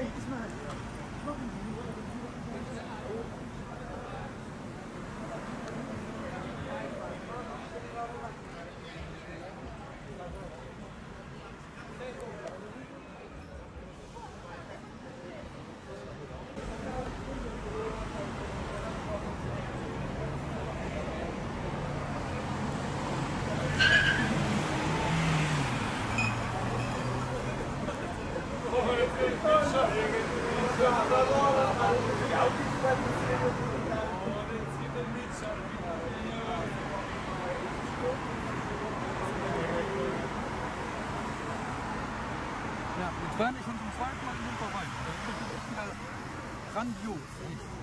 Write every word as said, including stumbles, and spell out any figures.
Ja, jetzt waren ich schon zum zweiten Mal in dem Verein. Das ist echt wieder grandios.